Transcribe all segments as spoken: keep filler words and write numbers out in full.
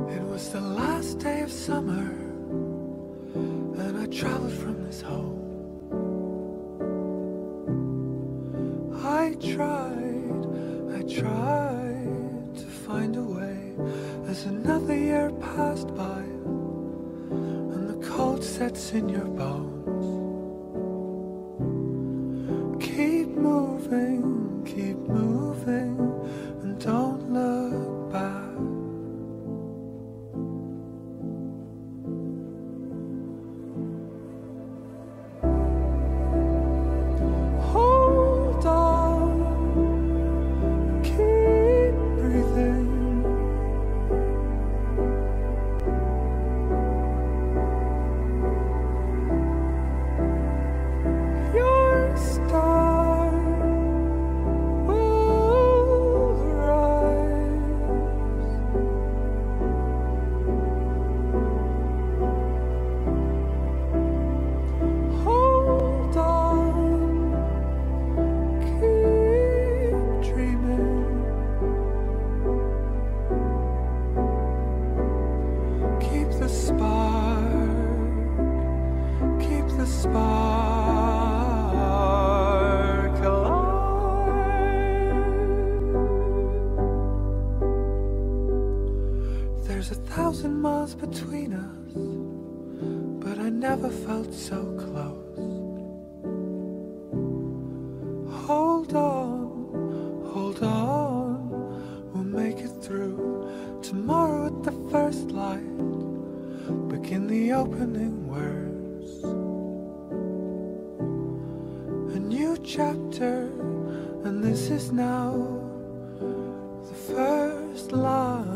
It was the last day of summer, and I traveled from this home. I tried, I tried to find a way as another year passed by, and the cold sets in your bones. Keep moving, keep moving, and don't look back. Hold on, keep breathing. Your star will rise. Hold on, keep dreaming. Keep the spark, keep the spark alive. There's a thousand miles between us, but I never felt so close. Hold on, hold on, we'll make it through. Tomorrow at the first light, begin the opening words. A new chapter, and this is now the first line.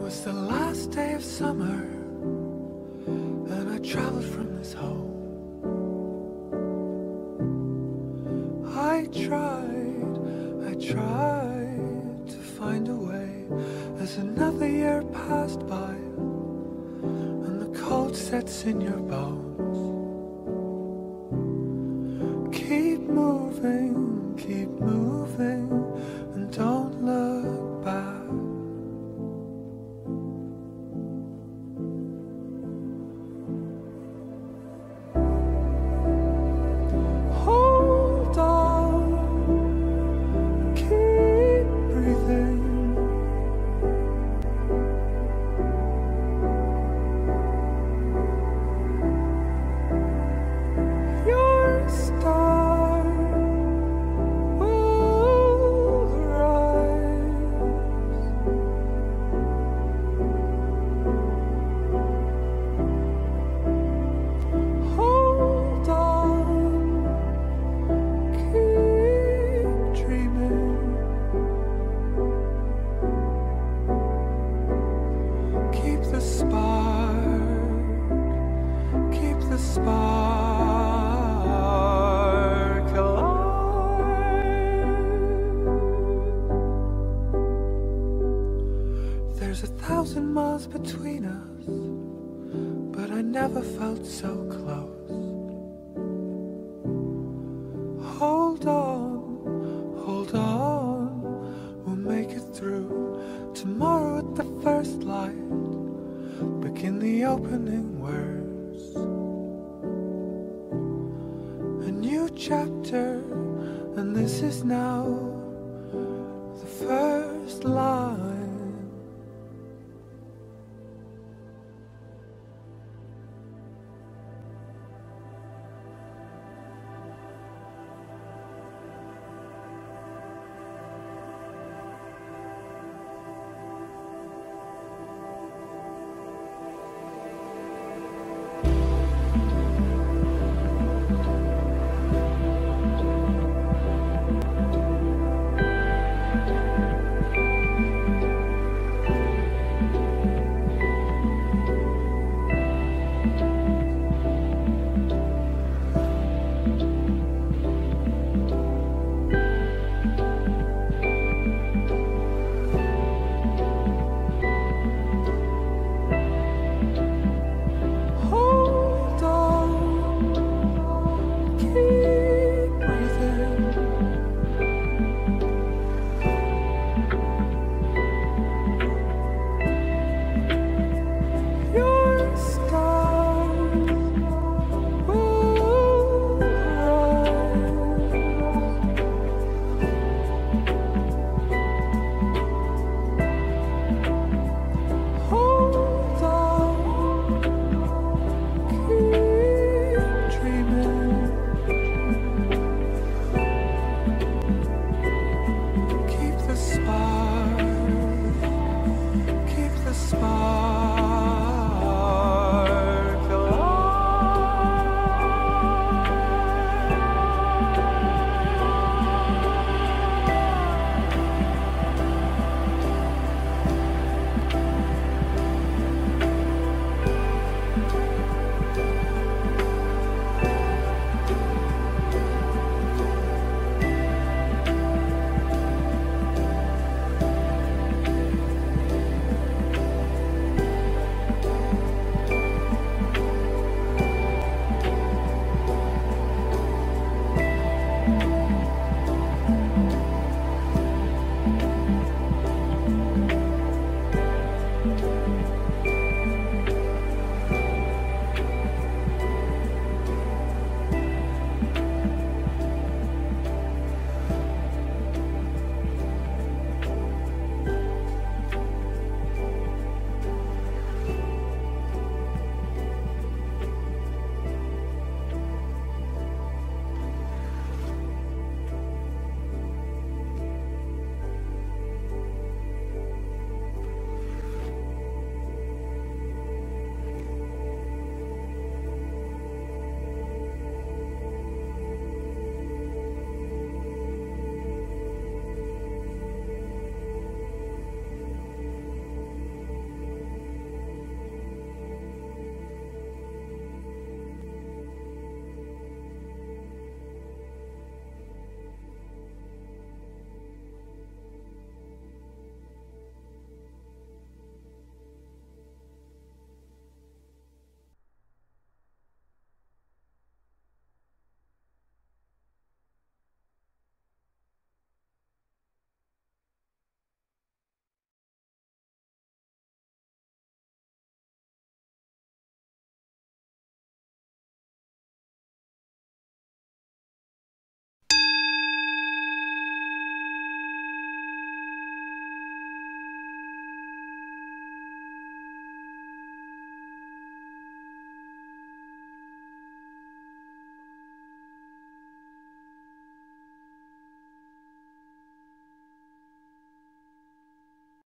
was the last day of summer, and I traveled from this home. I tried, I tried to find a way as another year passed by, and the cold sets in your bones. Keep moving, keep moving, and don't look back. Hold on, keep breathing. Your star will rise. Hold on, keep dreaming. Keep the spark, keep the spark alive. There's a thousand miles between us, but I never felt so close. Hold on, hold on, we'll make it through. Tomorrow at the first light, begin the opening words. A new chapter, and this is now the first line.